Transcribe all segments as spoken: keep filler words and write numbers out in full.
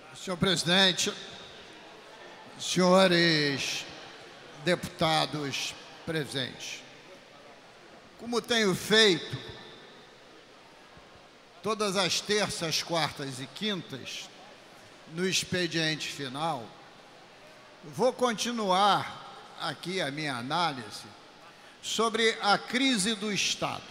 Senhor presidente, senhores deputados presentes, como tenho feito todas as terças, quartas e quintas, no expediente final, vou continuar aqui a minha análise sobre a crise do Estado,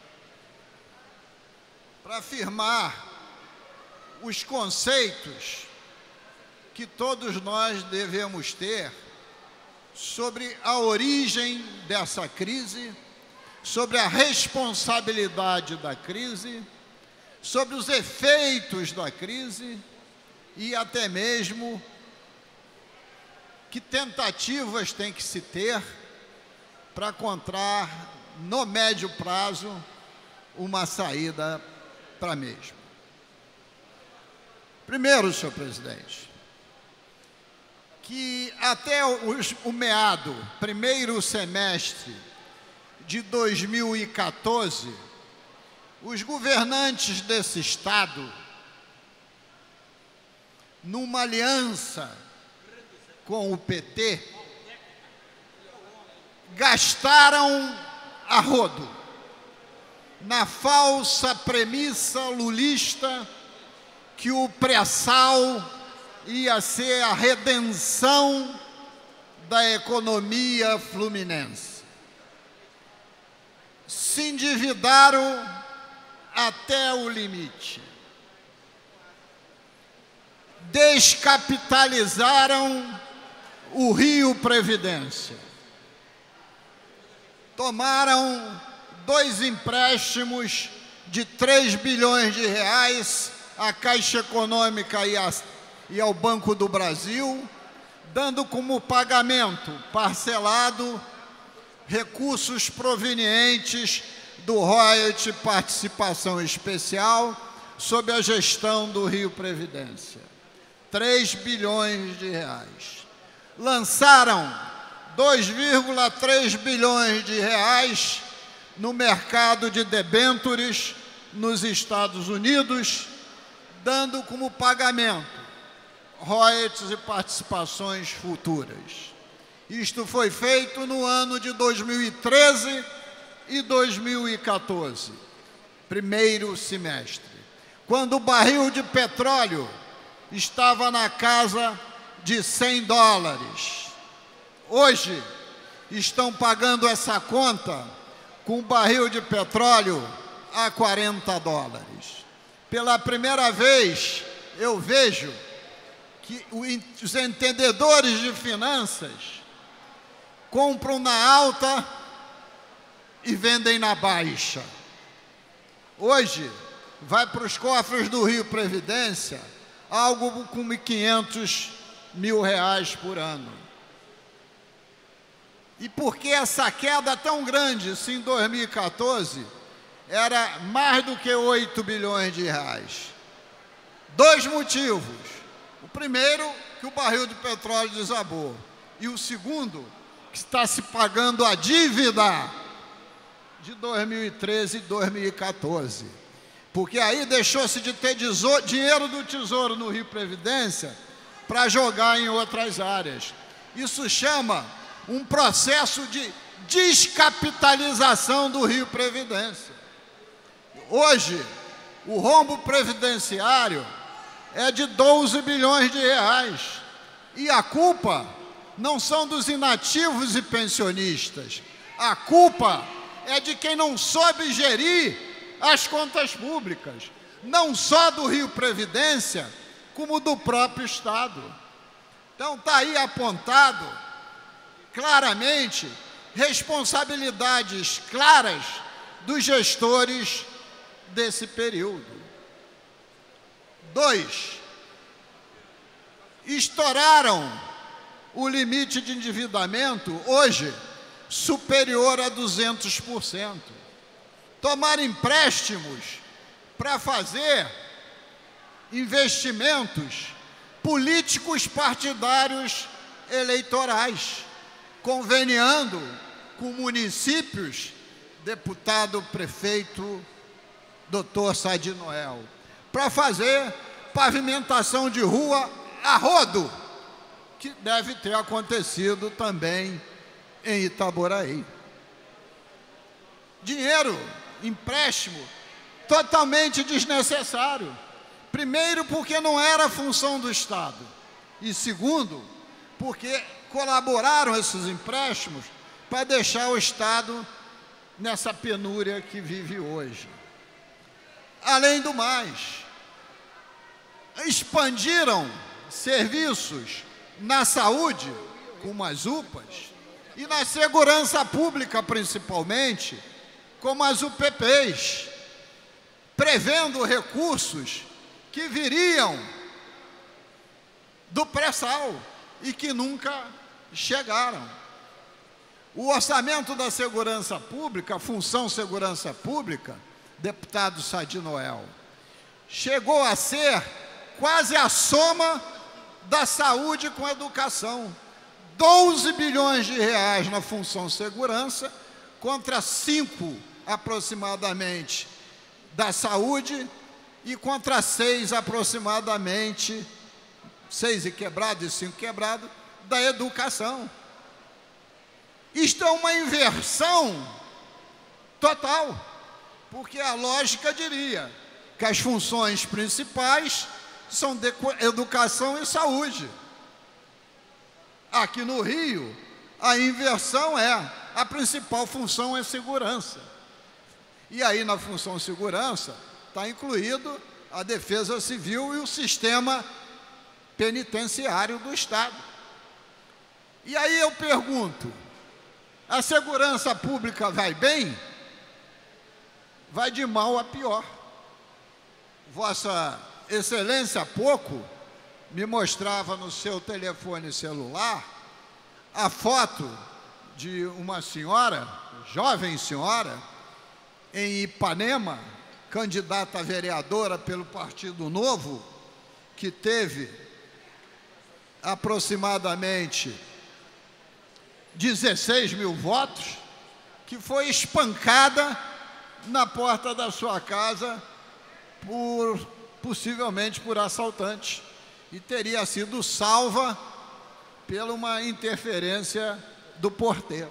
para afirmar os conceitos que todos nós devemos ter sobre a origem dessa crise, sobre a responsabilidade da crise, sobre os efeitos da crise e até mesmo que tentativas tem que se ter para encontrar, no médio prazo, uma saída para a mesma. Primeiro, senhor presidente, que até os, o meado, primeiro semestre de dois mil e quatorze, os governantes desse Estado, numa aliança com o P T, gastaram a rodo, na falsa premissa lulista que o pré-sal ia ser a redenção da economia fluminense. Se endividaram até o limite. Descapitalizaram o Rio Previdência. Tomaram dois empréstimos de três bilhões de reais à Caixa Econômica e, a, e ao Banco do Brasil, dando como pagamento parcelado recursos provenientes do royalty participação especial sob a gestão do Rio Previdência. três bilhões de reais. Lançaram dois vírgula três bilhões de reais no mercado de debêntures nos Estados Unidos, dando como pagamento royalties e participações futuras. Isto foi feito no ano de dois mil e treze e dois mil e quatorze, primeiro semestre, quando o barril de petróleo estava na casa de cem dólares. Hoje, estão pagando essa conta com um barril de petróleo a quarenta dólares. Pela primeira vez, eu vejo que os entendedores de finanças compram na alta e vendem na baixa. Hoje, vai para os cofres do Rio Previdência algo como quinhentos mil reais por ano. E por que essa queda tão grande, se em dois mil e quatorze era mais do que oito bilhões de reais? Dois motivos. O primeiro, que o barril de petróleo desabou. E o segundo, que está se pagando a dívida de dois mil e treze e dois mil e quatorze. Porque aí deixou-se de ter dinheiro do Tesouro no Rio Previdência para jogar em outras áreas. Isso chama um processo de descapitalização do Rio Previdência. Hoje, o rombo previdenciário é de doze bilhões de reais. E a culpa não são dos inativos e pensionistas. A culpa é de quem não soube gerir as contas públicas, não só do Rio Previdência, como do próprio Estado. Então, está aí apontado claramente responsabilidades claras dos gestores desse período. Dois, estouraram o limite de endividamento, hoje, superior a duzentos por cento. Tomaram empréstimos para fazer investimentos políticos partidários eleitorais, conveniando com municípios, deputado prefeito doutor Sadi Noel, para fazer pavimentação de rua a rodo, que deve ter acontecido também em Itaboraí. Dinheiro, empréstimo, totalmente desnecessário. Primeiro, porque não era função do Estado. E segundo, porque colaboraram esses empréstimos para deixar o Estado nessa penúria que vive hoje. Além do mais, expandiram serviços na saúde, como as U P As, e na segurança pública, principalmente, como as U P Ps, prevendo recursos que viriam do pré-sal e que nunca chegaram. O orçamento da segurança pública, a função segurança pública, deputado Sadi Noel, chegou a ser quase a soma da saúde com a educação. doze bilhões de reais na função segurança, contra cinco aproximadamente da saúde e contra seis aproximadamente, seis e quebrado e cinco quebrado, da educação. Isto é uma inversão total, porque a lógica diria que as funções principais são de educação e saúde. Aqui no Rio, a inversão é, a principal função é segurança. E aí, na função segurança, está incluído a defesa civil e o sistema penitenciário do Estado. E aí eu pergunto, a segurança pública vai bem? Vai de mal a pior. Vossa Excelência, há pouco, me mostrava no seu telefone celular a foto de uma senhora, jovem senhora, em Ipanema, candidata a vereadora pelo Partido Novo, que teve aproximadamente dezesseis mil votos, que foi espancada na porta da sua casa, por, possivelmente por assaltantes, e teria sido salva por uma interferência do porteiro.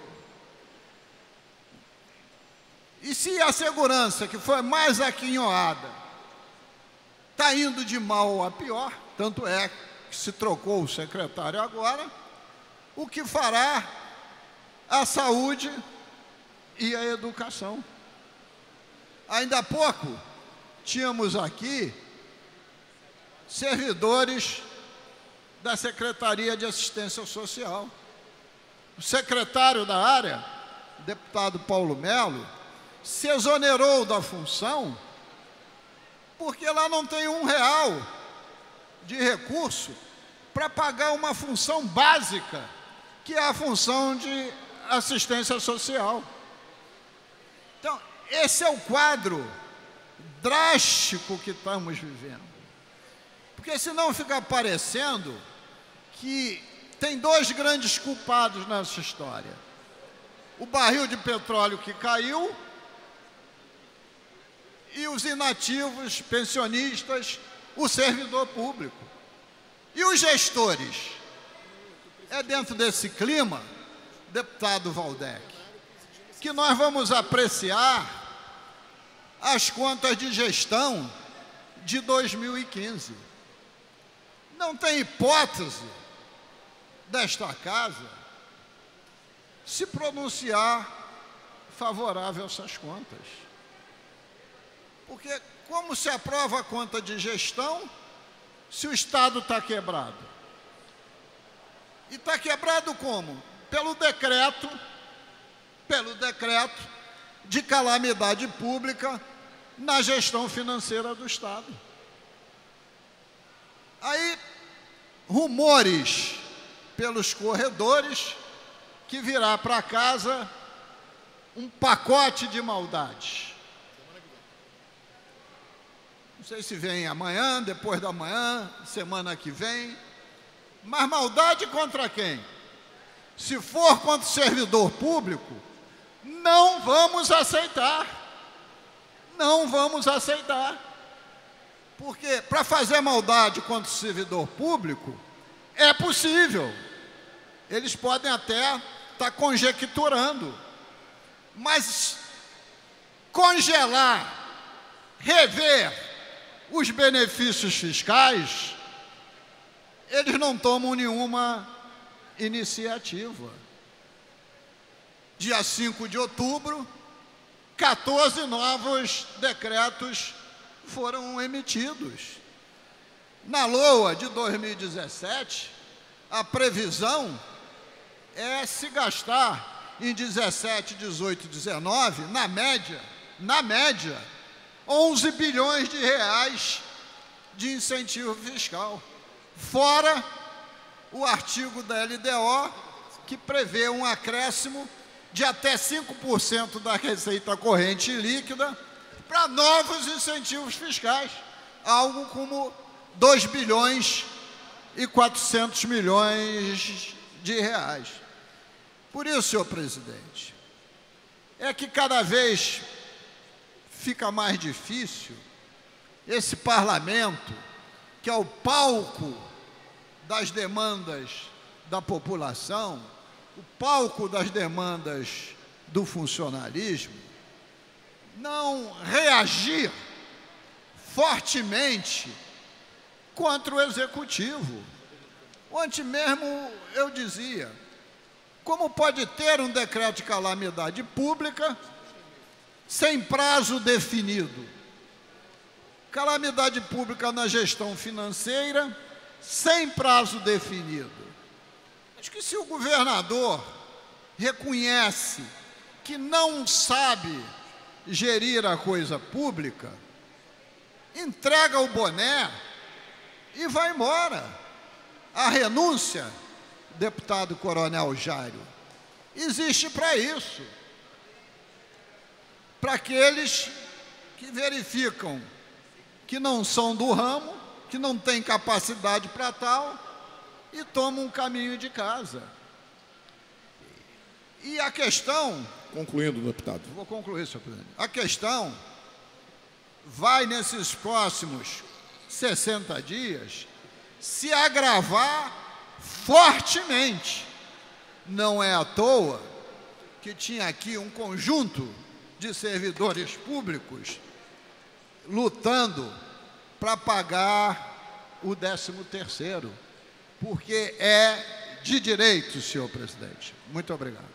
E se a segurança, que foi mais aquinhoada, está indo de mal a pior, tanto é que se trocou o secretário agora, o que fará a saúde e a educação? Ainda há pouco, tínhamos aqui servidores da Secretaria de Assistência Social. O secretário da área, deputado Paulo Melo, se exonerou da função porque lá não tem um real de recurso para pagar uma função básica, que é a função de assistência social. Então, esse é o quadro drástico que estamos vivendo. Porque senão fica parecendo que tem dois grandes culpados nessa história. O barril de petróleo que caiu e os inativos, pensionistas, o servidor público. E os gestores? É dentro desse clima, deputado Waldeck, que nós vamos apreciar as contas de gestão de dois mil e quinze. Não tem hipótese desta casa se pronunciar favorável a essas contas. Porque como se aprova a conta de gestão se o Estado está quebrado? E está quebrado como? Pelo decreto, pelo decreto de calamidade pública na gestão financeira do Estado. Aí, rumores pelos corredores que virá para casa um pacote de maldades. Não sei se vem amanhã, depois da manhã, semana que vem. Mas maldade contra quem? Se for contra o servidor público, não vamos aceitar. Não vamos aceitar. Porque para fazer maldade contra o servidor público é possível. Eles podem até estar conjecturando, mas congelar, rever os benefícios fiscais, eles não tomam nenhuma iniciativa. Dia cinco de outubro, quatorze novos decretos foram emitidos. Na LOA de dois mil e dezessete, a previsão é se gastar em dezessete, dezoito, dezenove, na média, na média, onze bilhões de reais de incentivo fiscal, fora o artigo da L D O, que prevê um acréscimo de até cinco por cento da receita corrente líquida para novos incentivos fiscais, algo como dois bilhões e quatrocentos milhões de reais. Por isso, senhor presidente, é que cada vez fica mais difícil esse parlamento, que é o palco das demandas da população, o palco das demandas do funcionalismo, não reagir fortemente contra o executivo. Ontem mesmo eu dizia, como pode ter um decreto de calamidade pública sem prazo definido? Calamidade pública na gestão financeira, sem prazo definido. Acho que se o governador reconhece que não sabe gerir a coisa pública, entrega o boné e vai embora. A renúncia, deputado Coronel Jário, existe para isso. Para aqueles que verificam que não são do ramo, que não têm capacidade para tal e tomam um caminho de casa. E a questão... Concluindo, deputado. Vou concluir, senhor presidente. A questão vai, nesses próximos sessenta dias, se agravar fortemente. Não é à toa que tinha aqui um conjunto de servidores públicos lutando para pagar o décimo terceiro, porque é de direito, senhor presidente. Muito obrigado.